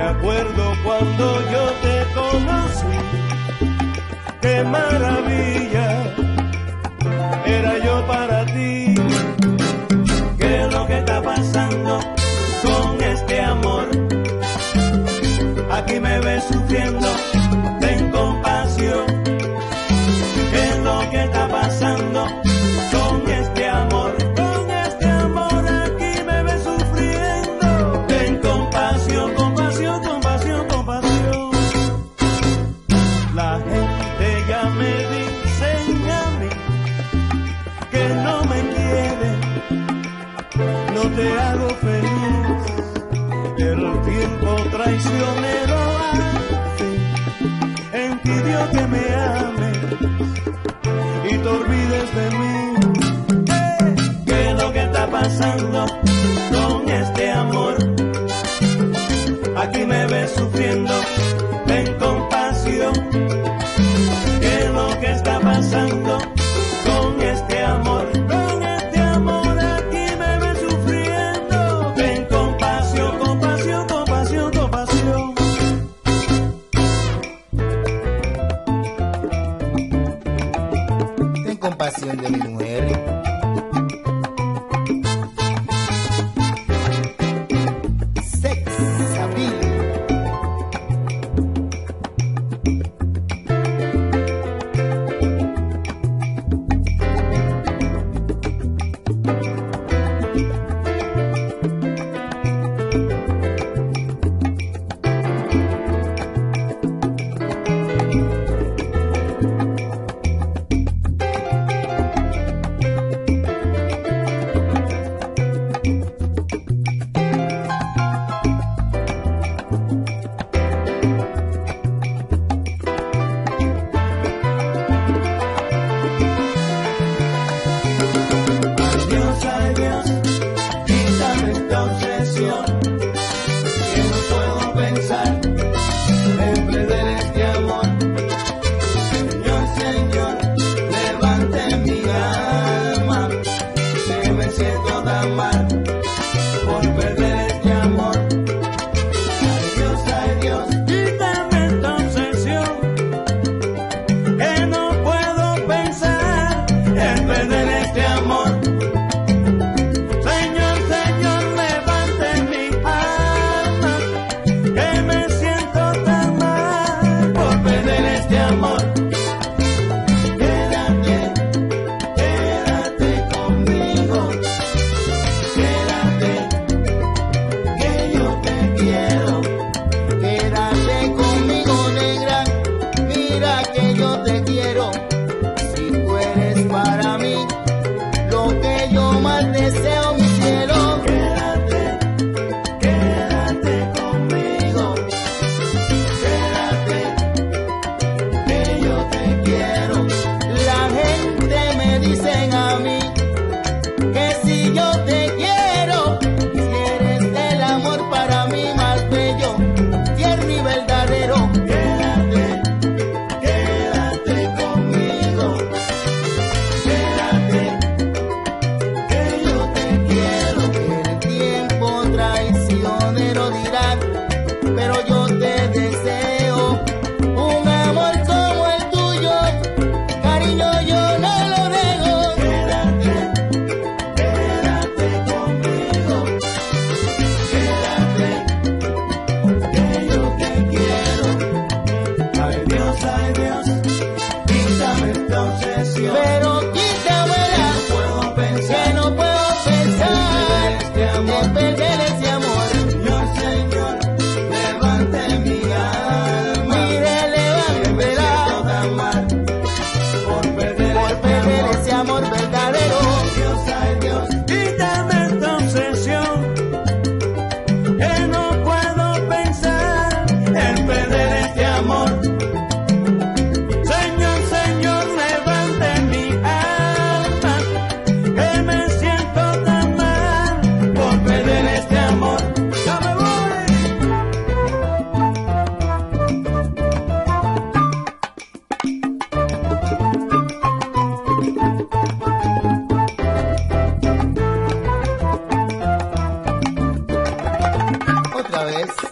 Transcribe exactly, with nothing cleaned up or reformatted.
acuerdo cuando yo te conocí, qué maravilla era yo para ti. ¿Qué es lo que está pasando con este amor? Aquí me ves sufriendo, ten compasión. ¿Qué es lo que está pasando con este amor? Con este amor aquí me ves sufriendo. Ten compasión, compasión, compasión, compasión. La gente ya me dice a mí que no me quiere, no te hago feliz. El tiempo traicionero hace, impidió que me ames y te olvides de mí. ¿Qué, qué es lo que está pasando con este amor? Aquí me ves sufriendo, ten compasión. ¿Qué es lo que está pasando con este amor? Con este amor aquí me ves sufriendo. Ten compasión, compasión, compasión, compasión. Ten compasión de mi mujer. Sex appeal. Otra vez.